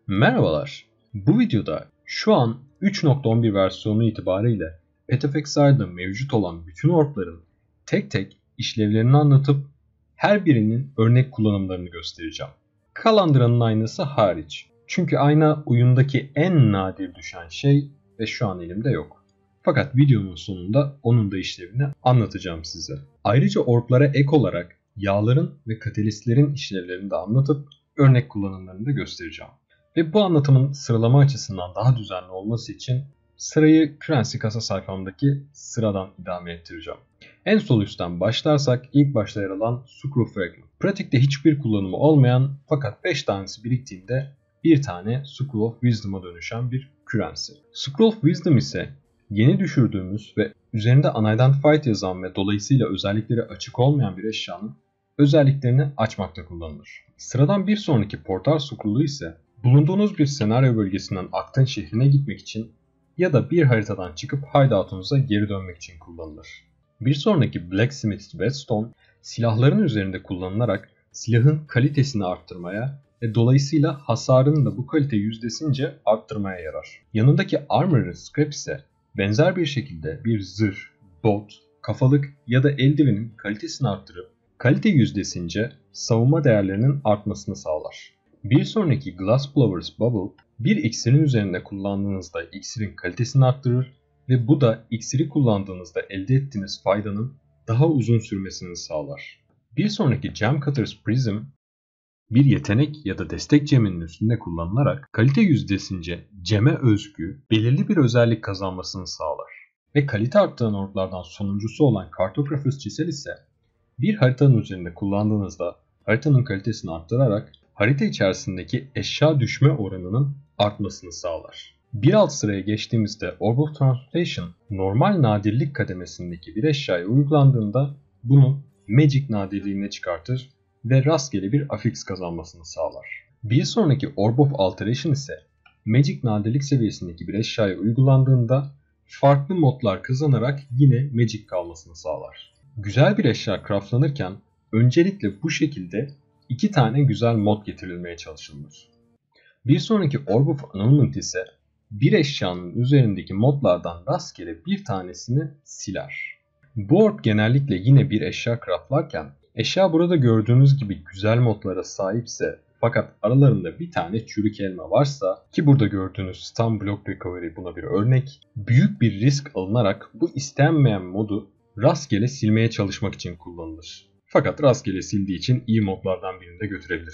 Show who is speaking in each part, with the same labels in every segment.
Speaker 1: Merhabalar. Bu videoda şu an 3.11 versiyonu itibariyle PetFXI'da mevcut olan bütün orbların tek tek işlevlerini anlatıp her birinin örnek kullanımlarını göstereceğim. Kalandıranın aynası hariç. Çünkü ayna oyundaki en nadir düşen şey ve şu an elimde yok. Fakat videonun sonunda onun da işlevini anlatacağım size. Ayrıca orblara ek olarak yağların ve katalistlerin işlevlerini de anlatıp örnek kullanımlarını da göstereceğim. Ve bu anlatımın sıralama açısından daha düzenli olması için sırayı Currency kasa sayfamdaki sıradan idame ettireceğim. En sol üstten başlarsak ilk başta yer alan Screw Fragment. Pratikte hiçbir kullanımı olmayan fakat 5 tanesi biriktiğinde bir tane Scroll of Wisdom'a dönüşen bir Currency. Scroll of Wisdom ise yeni düşürdüğümüz ve üzerinde Unidentified yazan ve dolayısıyla özellikleri açık olmayan bir eşyanın özelliklerini açmakta kullanılır. Sıradan bir sonraki Portal Scroll'u ise bulunduğunuz bir senaryo bölgesinden Akten şehrine gitmek için ya da bir haritadan çıkıp hideout'unuza geri dönmek için kullanılır. Bir sonraki Blacksmith's Whetstone, silahların üzerinde kullanılarak silahın kalitesini arttırmaya ve dolayısıyla hasarını da bu kalite yüzdesince arttırmaya yarar. Yanındaki Armorer's Scrap ise benzer bir şekilde bir zırh, bot, kafalık ya da eldivenin kalitesini arttırıp kalite yüzdesince savunma değerlerinin artmasını sağlar. Bir sonraki Glassblower's Bubble, bir iksirin üzerinde kullandığınızda iksirin kalitesini arttırır ve bu da iksiri kullandığınızda elde ettiğiniz faydanın daha uzun sürmesini sağlar. Bir sonraki Gem Cutter's Prism, bir yetenek ya da destek geminin üstünde kullanılarak kalite yüzdesince geme özgü belirli bir özellik kazanmasını sağlar. Ve kalite arttıran orblardan sonuncusu olan Cartographer's Chisel ise bir haritanın üzerinde kullandığınızda haritanın kalitesini arttırarak harita içerisindeki eşya düşme oranının artmasını sağlar. Bir alt sıraya geçtiğimizde Orb of Transmutation normal nadirlik kademesindeki bir eşyaya uygulandığında bunu Magic nadirliğine çıkartır ve rastgele bir affix kazanmasını sağlar. Bir sonraki Orb of Alteration ise Magic nadirlik seviyesindeki bir eşyaya uygulandığında farklı modlar kazanarak yine Magic kalmasını sağlar. Güzel bir eşya craftlanırken öncelikle bu şekilde 2 tane güzel mod getirilmeye çalışılır. Bir sonraki Orb of Annulment ise bir eşyanın üzerindeki modlardan rastgele bir tanesini siler. Bu orb genellikle yine bir eşya craftlarken eşya burada gördüğünüz gibi güzel modlara sahipse fakat aralarında bir tane çürük elma varsa ki burada gördüğünüz Stun Block Recovery buna bir örnek, büyük bir risk alınarak bu istenmeyen modu rastgele silmeye çalışmak için kullanılır. Fakat rastgele sildiği için iyi modlardan birini de götürebilir.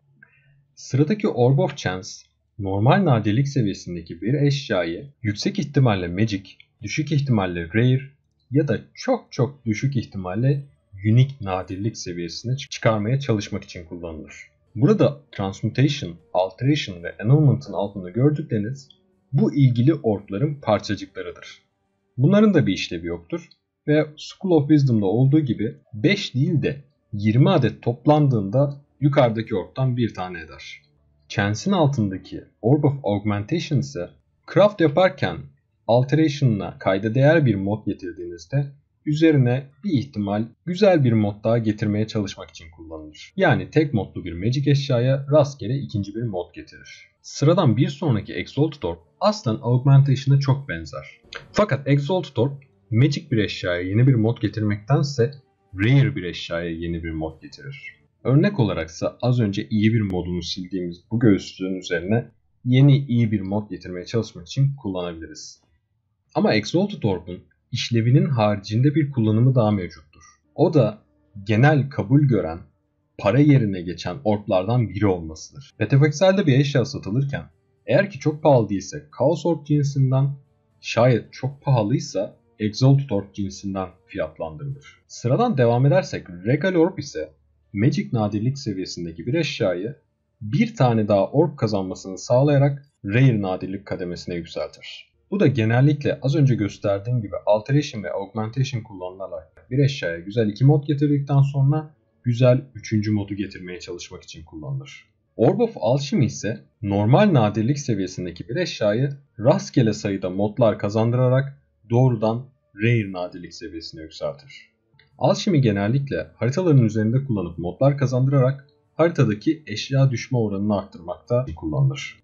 Speaker 1: Sıradaki Orb of Chance, normal nadirlik seviyesindeki bir eşyayı yüksek ihtimalle Magic, düşük ihtimalle Rare ya da çok düşük ihtimalle Unique nadirlik seviyesine çıkarmaya çalışmak için kullanılır. Burada Transmutation, Alteration ve Annulment'ın altında gördükleriniz bu ilgili orbların parçacıklarıdır. Bunların da bir işlevi yoktur. Ve Scroll of Wisdom'da olduğu gibi 5 değil de 20 adet toplandığında yukarıdaki orb'tan bir tane eder. Chance'in altındaki Orb of Augmentation ise craft yaparken Alteration'la kayda değer bir mod getirdiğinizde üzerine bir ihtimal güzel bir mod daha getirmeye çalışmak için kullanılır. Yani tek modlu bir Magic eşyaya rastgele ikinci bir mod getirir. Sıradan bir sonraki Exalted Orb aslında Augmentation'a çok benzer. Fakat Exalted Orb Magic bir eşyaya yeni bir mod getirmektense Rare bir eşyaya yeni bir mod getirir. Örnek olaraksa az önce iyi bir modunu sildiğimiz bu göğüslüğün üzerine yeni iyi bir mod getirmeye çalışmak için kullanabiliriz. Ama Exalted Orb'un işlevinin haricinde bir kullanımı daha mevcuttur. O da genel kabul gören, para yerine geçen orblardan biri olmasıdır. PetFXI'de bir eşya satılırken eğer ki çok pahalı değilse Chaos Orb cinsinden, şayet çok pahalıysa Exalted Orb cinsinden fiyatlandırılır. Sıradan devam edersek Regal Orb ise Magic nadirlik seviyesindeki bir eşyayı bir tane daha orb kazanmasını sağlayarak Rare nadirlik kademesine yükseltir. Bu da genellikle az önce gösterdiğim gibi Alteration ve Augmentation kullanılarak bir eşyaya güzel 2 mod getirdikten sonra güzel 3. modu getirmeye çalışmak için kullanılır. Orb of Alchemy ise normal nadirlik seviyesindeki bir eşyayı rastgele sayıda modlar kazandırarak doğrudan Rare nadirlik seviyesine yükseltir. Alchemy genellikle haritaların üzerinde kullanıp modlar kazandırarak haritadaki eşya düşme oranını arttırmakta kullanılır.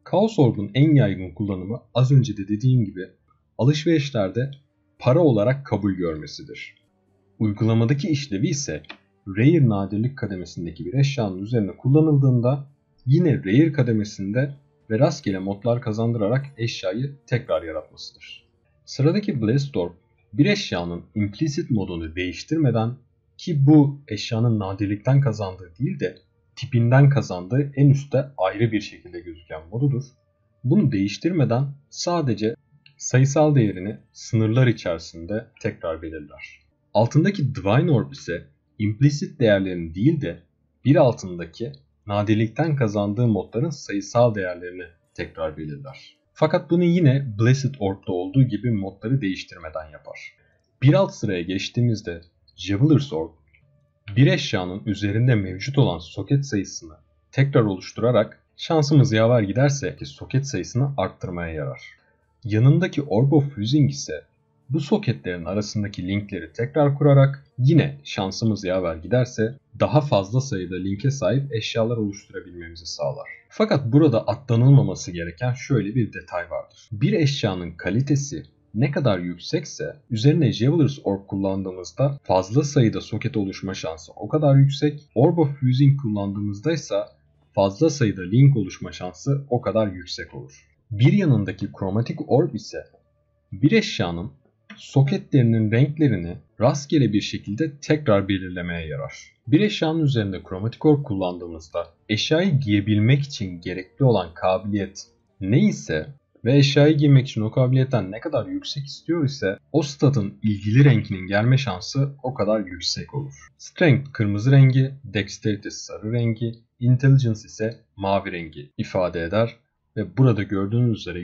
Speaker 1: Kaos Orb'un en yaygın kullanımı az önce de dediğim gibi alışverişlerde para olarak kabul görmesidir. Uygulamadaki işlevi ise Rare nadirlik kademesindeki bir eşyanın üzerine kullanıldığında yine Rare kademesinde ve rastgele modlar kazandırarak eşyayı tekrar yaratmasıdır. Sıradaki Blessed Orb bir eşyanın implicit modunu değiştirmeden, ki bu eşyanın nadirlikten kazandığı değil de tipinden kazandığı en üstte ayrı bir şekilde gözüken modudur. Bunu değiştirmeden sadece sayısal değerini sınırlar içerisinde tekrar belirler. Altındaki Divine Orb ise implicit değerlerini değil de bir altındaki nadirlikten kazandığı modların sayısal değerlerini tekrar belirler. Fakat bunu yine Blessed Orb'da olduğu gibi modları değiştirmeden yapar. Bir alt sıraya geçtiğimizde Juveler's Orb, bir eşyanın üzerinde mevcut olan soket sayısını tekrar oluşturarak şansımız yaver giderse soket sayısını arttırmaya yarar. Yanındaki Orb of Fusing ise bu soketlerin arasındaki linkleri tekrar kurarak yine şansımız yaver giderse daha fazla sayıda linke sahip eşyalar oluşturabilmemizi sağlar. Fakat burada atlanılmaması gereken şöyle bir detay vardır. Bir eşyanın kalitesi ne kadar yüksekse üzerine Juveler's Orb kullandığımızda fazla sayıda soket oluşma şansı o kadar yüksek. Orb of Fusing kullandığımızda ise fazla sayıda link oluşma şansı o kadar yüksek olur. Bir yanındaki Chromatic Orb ise bir eşyanın soketlerinin renklerini rastgele bir şekilde tekrar belirlemeye yarar. Bir eşyanın üzerinde Chromatic Orb kullandığımızda eşyayı giyebilmek için gerekli olan kabiliyet neyse ve eşyayı giymek için o kabiliyetten ne kadar yüksek istiyor ise o statın ilgili renkinin gelme şansı o kadar yüksek olur. Strength kırmızı rengi, Dexterity sarı rengi, Intelligence ise mavi rengi ifade eder ve burada gördüğünüz üzere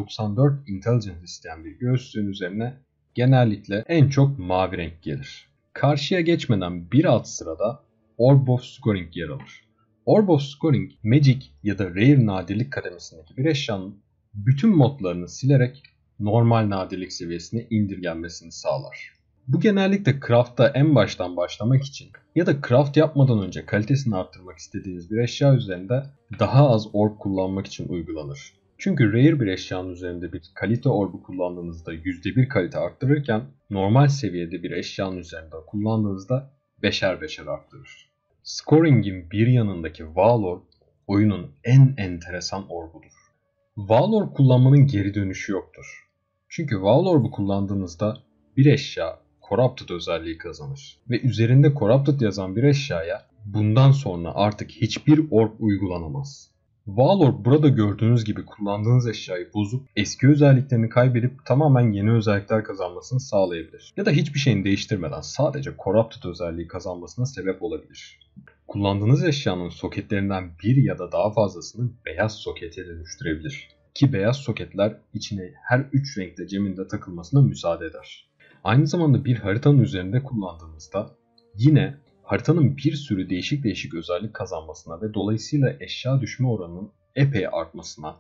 Speaker 1: 194 Intelligence isteyen bir göğüslüğün üzerine genellikle en çok mavi renk gelir. Karşıya geçmeden bir alt sırada Orb of Scoring yer alır. Orb of Scoring, Magic ya da Rare nadirlik kademesindeki bir eşyanın bütün modlarını silerek normal nadirlik seviyesine indirgenmesini sağlar. Bu genellikle craft'a en baştan başlamak için ya da craft yapmadan önce kalitesini arttırmak istediğiniz bir eşya üzerinde daha az orb kullanmak için uygulanır. Çünkü rare bir eşyanın üzerinde bir kalite orbu kullandığınızda %1 kalite arttırırken normal seviyede bir eşyanın üzerinde kullandığınızda beşer beşer arttırır. Scoring'in bir yanındaki Valor oyunun en enteresan orbudur. Valor kullanmanın geri dönüşü yoktur. Çünkü Valor'u kullandığınızda bir eşya Corrupted özelliği kazanır. Ve üzerinde Corrupted yazan bir eşyaya bundan sonra artık hiçbir orb uygulanamaz. Valor burada gördüğünüz gibi kullandığınız eşyayı bozup eski özelliklerini kaybedip tamamen yeni özellikler kazanmasını sağlayabilir. Ya da hiçbir şeyini değiştirmeden sadece Corrupted özelliği kazanmasına sebep olabilir. Kullandığınız eşyanın soketlerinden bir ya da daha fazlasını beyaz sokete dönüştürebilir. Ki beyaz soketler içine her 3 renkte ceminde takılmasına müsaade eder. Aynı zamanda bir haritanın üzerinde kullandığınızda yine haritanın bir sürü değişik özellik kazanmasına ve dolayısıyla eşya düşme oranının epey artmasına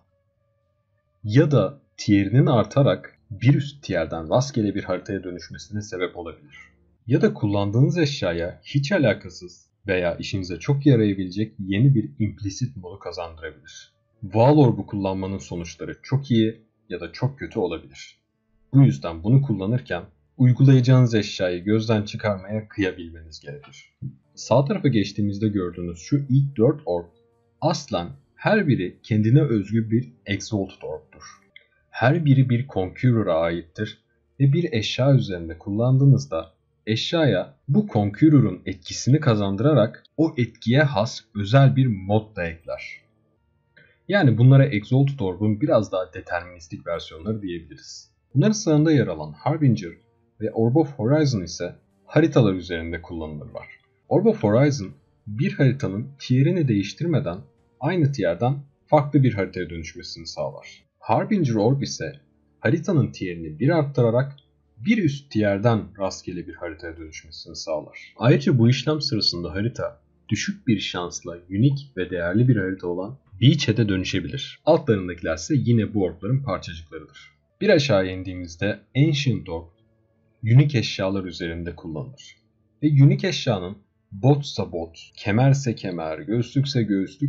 Speaker 1: ya da tier'inin artarak bir üst tier'den rastgele bir haritaya dönüşmesine sebep olabilir. Ya da kullandığınız eşyaya hiç alakasız veya işinize çok yarayabilecek yeni bir implicit modu kazandırabilir. Valorb'u kullanmanın sonuçları çok iyi ya da çok kötü olabilir. Bu yüzden bunu kullanırken uygulayacağınız eşyayı gözden çıkarmaya kıyabilmeniz gerekir. Sağ tarafa geçtiğimizde gördüğünüz şu ilk 4 orb aslen her biri kendine özgü bir Exalted Orb'dur. Her biri bir Conqueror'a aittir ve bir eşya üzerinde kullandığınızda eşyaya bu Conqueror'un etkisini kazandırarak o etkiye has özel bir mod da ekler. Yani bunlara Exalted Orb'un biraz daha deterministik versiyonları diyebiliriz. Bunların sırasında yer alan Harbinger ve Orb of Horizon ise haritalar üzerinde kullanılırlar. Orb of Horizon bir haritanın tier'ini değiştirmeden aynı tier'den farklı bir haritaya dönüşmesini sağlar. Harbinger Orb ise haritanın tier'ini bir arttırarak bir üst tier'den rastgele bir haritaya dönüşmesini sağlar. Ayrıca bu işlem sırasında harita düşük bir şansla unik ve değerli bir harita olan Beachhead'e dönüşebilir. Altlarındakiler ise yine bu orbların parçacıklarıdır. Bir aşağı indiğimizde Ancient Orb unik eşyalar üzerinde kullanılır. Ve unik eşyanın botsa bot, kemerse kemer, göğüslükse göğüslük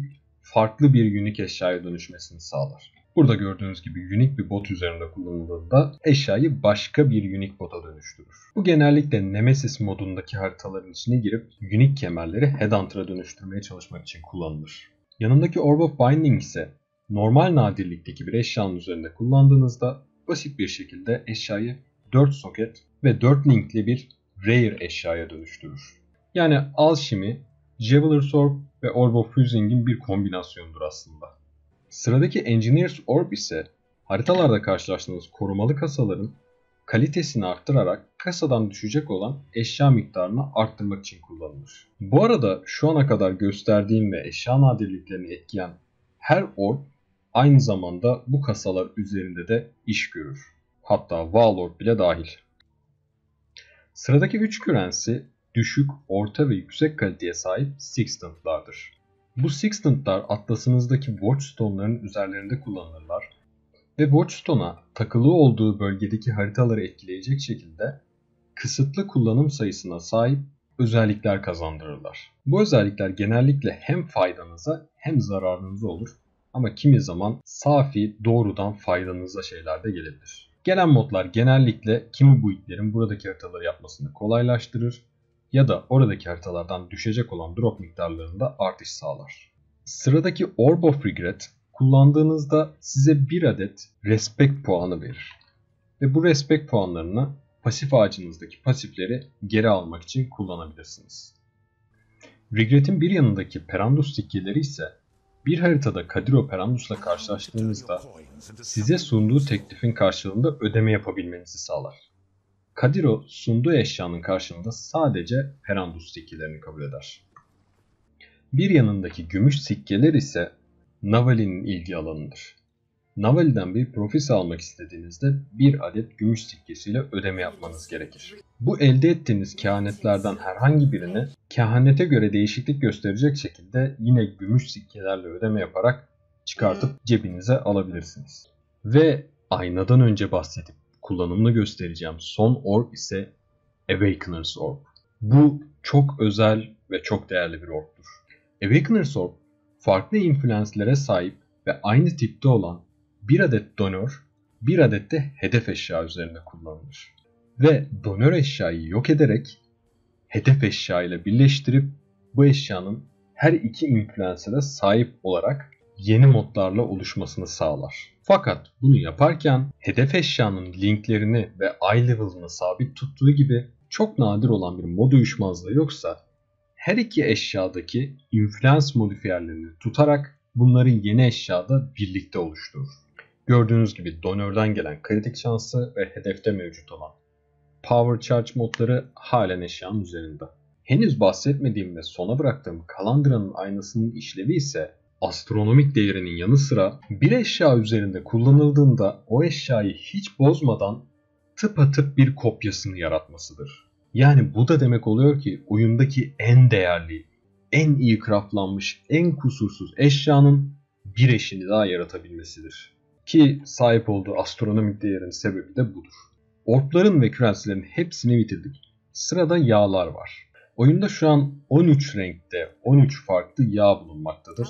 Speaker 1: farklı bir unique eşyaya dönüşmesini sağlar. Burada gördüğünüz gibi unique bir bot üzerinde kullanıldığında eşyayı başka bir unique bota dönüştürür. Bu genellikle Nemesis modundaki haritaların içine girip unique kemerleri Headhunter'a dönüştürmeye çalışmak için kullanılır. Yanındaki Orb of Binding ise normal nadirlikteki bir eşyanın üzerinde kullandığınızda basit bir şekilde eşyayı 4 soket ve 4 linkli bir rare eşyaya dönüştürür. Yani Alchemy, Javeler's Orb ve Orb of Fusing'in bir kombinasyonudur aslında. Sıradaki Engineer's Orb ise haritalarda karşılaştığınız korumalı kasaların kalitesini arttırarak kasadan düşecek olan eşya miktarını arttırmak için kullanılır. Bu arada şu ana kadar gösterdiğim ve eşya nadirliklerini etkileyen her orb aynı zamanda bu kasalar üzerinde de iş görür. Hatta Wall Orb bile dahil. Sıradaki 3 currency düşük, orta ve yüksek kaliteye sahip Sextant'lardır. Bu Sextant'lar atlasınızdaki Watchstone'ların üzerlerinde kullanılırlar ve Watchstone'a takılı olduğu bölgedeki haritaları etkileyecek şekilde kısıtlı kullanım sayısına sahip özellikler kazandırırlar. Bu özellikler genellikle hem faydanıza hem zararınıza olur ama kimi zaman safi doğrudan faydanıza şeyler de gelebilir. Gelen modlar genellikle kimi build'lerin buradaki haritaları yapmasını kolaylaştırır ya da oradaki haritalardan düşecek olan drop miktarlarında artış sağlar. Sıradaki Orb of Regret kullandığınızda size bir adet respect puanı verir. Ve bu respect puanlarını pasif ağacınızdaki pasifleri geri almak için kullanabilirsiniz. Regret'in bir yanındaki Perandus sikkeleri ise bir haritada Kadiro Perandus'la karşılaştığınızda size sunduğu teklifin karşılığında ödeme yapabilmenizi sağlar. Kadiro sunduğu eşyanın karşılığında sadece Perandus sikkelerini kabul eder. Bir yanındaki gümüş sikkeler ise Navali'nin ilgi alanıdır. Navali'den bir profisi almak istediğinizde bir adet gümüş sikkesiyle ödeme yapmanız gerekir. Bu elde ettiğiniz kehanetlerden herhangi birini kehanete göre değişiklik gösterecek şekilde yine gümüş sikkelerle ödeme yaparak çıkartıp cebinize alabilirsiniz. Ve aynadan önce bahsedip kullanımını göstereceğim son orb ise Awakener's Orb. Bu çok özel ve çok değerli bir orbdur. Awakener's Orb farklı influencelere sahip ve aynı tipte olan bir adet donör, bir adet de hedef eşya üzerinde kullanılır. Ve donör eşyayı yok ederek hedef eşya ile birleştirip bu eşyanın her iki influencer'e sahip olarak yeni modlarla oluşmasını sağlar. Fakat bunu yaparken hedef eşyanın linklerini ve eye level'ını sabit tuttuğu gibi çok nadir olan bir mod uyuşmazlığı yoksa her iki eşyadaki influence modifiyerlerini tutarak bunları yeni eşyada birlikte oluşturur. Gördüğünüz gibi donörden gelen kritik şansı ve hedefte mevcut olan Power Charge modları halen eşyanın üzerinde. Henüz bahsetmediğim ve sona bıraktığım Kalandra'nın aynasının işlevi ise astronomik değerinin yanı sıra bir eşya üzerinde kullanıldığında o eşyayı hiç bozmadan tıpatıp bir kopyasını yaratmasıdır. Yani bu da demek oluyor ki oyundaki en değerli, en iyi craftlanmış, en kusursuz eşyanın bir eşini daha yaratabilmesidir. Ki sahip olduğu astronomik değerin sebebi de budur. Orbların ve kürensilerin hepsini bitirdik. Sırada yağlar var. Oyunda şu an 13 renkte 13 farklı yağ bulunmaktadır.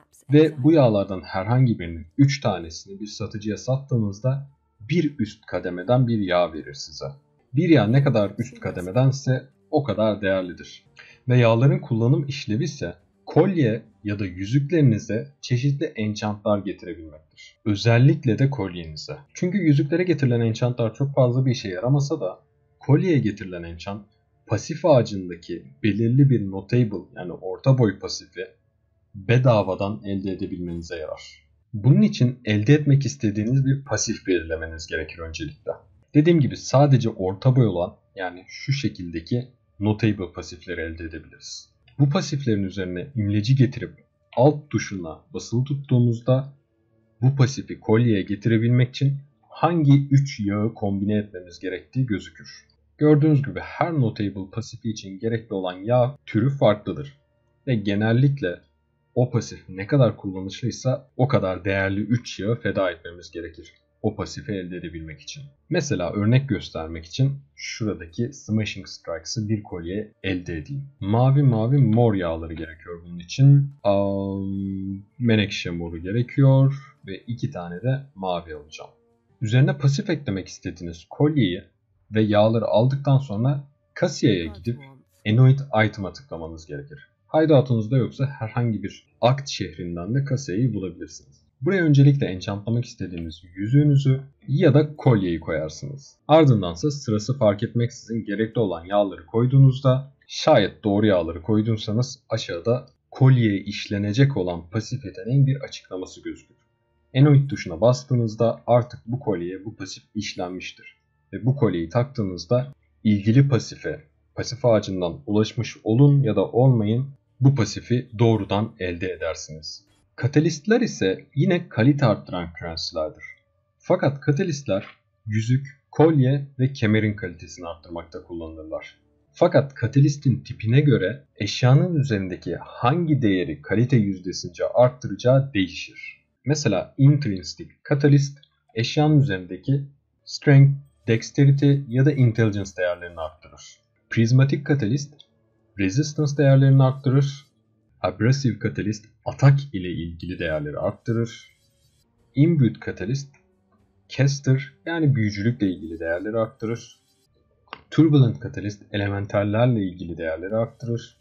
Speaker 1: Ve bu yağlardan herhangi birinin 3 tanesini bir satıcıya sattığınızda bir üst kademeden bir yağ verir size. Bir yağ ne kadar üst kademedense o kadar değerlidir. Ve yağların kullanım işlevi ise kolye ya da yüzüklerinize çeşitli enchantlar getirebilmektir. Özellikle de kolyenize. Çünkü yüzüklere getirilen enchantlar çok fazla bir işe yaramasa da kolyeye getirilen enchant pasif ağacındaki belirli bir notable yani orta boy pasifi bedavadan elde edebilmenize yarar. Bunun için elde etmek istediğiniz bir pasif belirlemeniz gerekir öncelikle. Dediğim gibi sadece orta boy olan yani şu şekildeki notable pasifleri elde edebiliriz. Bu pasiflerin üzerine imleci getirip alt tuşuna basılı tuttuğumuzda bu pasifi kolyeye getirebilmek için hangi 3 yağı kombine etmemiz gerektiği gözükür. Gördüğünüz gibi her notable pasifi için gerekli olan yağ türü farklıdır. Ve genellikle o pasif ne kadar kullanışlıysa o kadar değerli 3 yağı feda etmemiz gerekir. o pasifi elde edebilmek için. Mesela örnek göstermek için şuradaki Smashing Strikes'ı bir kolye elde edeyim. Mavi mavi mor yağları gerekiyor bunun için. Menekşe moru gerekiyor ve 2 tane de mavi alacağım. Üzerine pasif eklemek istediğiniz kolyeyi ve yağları aldıktan sonra kasiyaya gidip Anoint Item'a tıklamanız gerekir. Hideout'unuzda yoksa herhangi bir Akt şehrinden de kasiyayı bulabilirsiniz. Buraya öncelikle enchantlamak istediğiniz yüzüğünüzü ya da kolyeyi koyarsınız. Ardındansa sırası fark etmeksizin gerekli olan yağları koyduğunuzda, şayet doğru yağları koyduysanız aşağıda kolyeye işlenecek olan pasif yeteneğin bir açıklaması gözükür. Anoint tuşuna bastığınızda artık bu kolyeye bu pasif işlenmiştir. Ve bu kolyeyi taktığınızda ilgili pasife, pasif ağacından ulaşmış olun ya da olmayın bu pasifi doğrudan elde edersiniz. Katalistler ise yine kalite arttıran currency'lerdir. Fakat katalistler yüzük, kolye ve kemerin kalitesini arttırmakta kullanılırlar. Fakat katalistin tipine göre eşyanın üzerindeki hangi değeri kalite yüzdesince arttıracağı değişir. Mesela intrinsic katalist eşyanın üzerindeki strength, dexterity ya da intelligence değerlerini arttırır. Prismatic katalist resistance değerlerini arttırır. Abrasive katalist atak ile ilgili değerleri arttırır. Imbued katalist caster yani büyücülükle ilgili değerleri arttırır. Turbulent katalist elementallerle ilgili değerleri arttırır.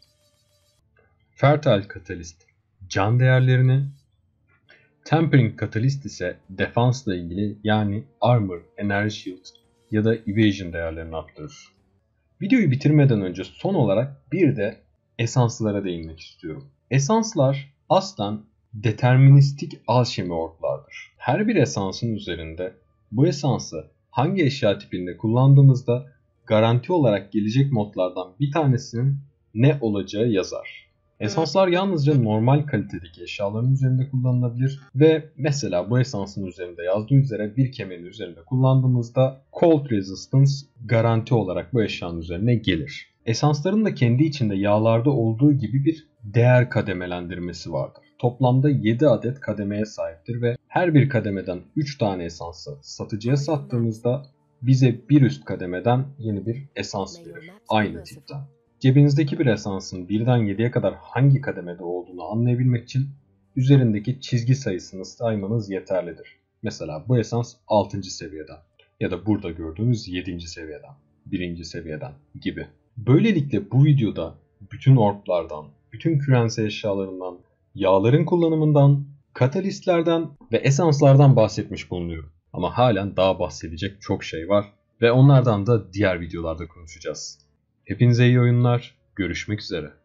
Speaker 1: Fertile katalist can değerlerini, Tempering katalist ise defense ile ilgili yani armor, energy shield ya da evasion değerlerini arttırır. Videoyu bitirmeden önce son olarak bir de esanslara değinmek istiyorum. Esanslar aslen deterministik alşemi orklardır. Her bir esansın üzerinde bu esansı hangi eşya tipinde kullandığımızda garanti olarak gelecek modlardan bir tanesinin ne olacağı yazar. Esanslar yalnızca normal kalitedeki eşyaların üzerinde kullanılabilir ve mesela bu esansın üzerinde yazdığı üzere bir kemerin üzerinde kullandığımızda Cold Resistance garanti olarak bu eşyanın üzerine gelir. Esansların da kendi içinde yağlarda olduğu gibi bir değer kademelendirmesi vardır. Toplamda 7 adet kademeye sahiptir ve her bir kademeden 3 tane esansı satıcıya sattığımızda bize bir üst kademeden yeni bir esans verir. Aynı tipten. Cebinizdeki bir esansın 1'den 7'ye kadar hangi kademede olduğunu anlayabilmek için üzerindeki çizgi sayısını saymanız yeterlidir. Mesela bu esans 6. seviyeden ya da burada gördüğünüz 7. seviyeden, 1. seviyeden gibi. Böylelikle bu videoda bütün orklardan, bütün kürense eşyalarından, yağların kullanımından, katalistlerden ve esanslardan bahsetmiş bulunuyorum. Ama halen daha bahsedecek çok şey var ve onlardan da diğer videolarda konuşacağız. Hepinize iyi oyunlar, görüşmek üzere.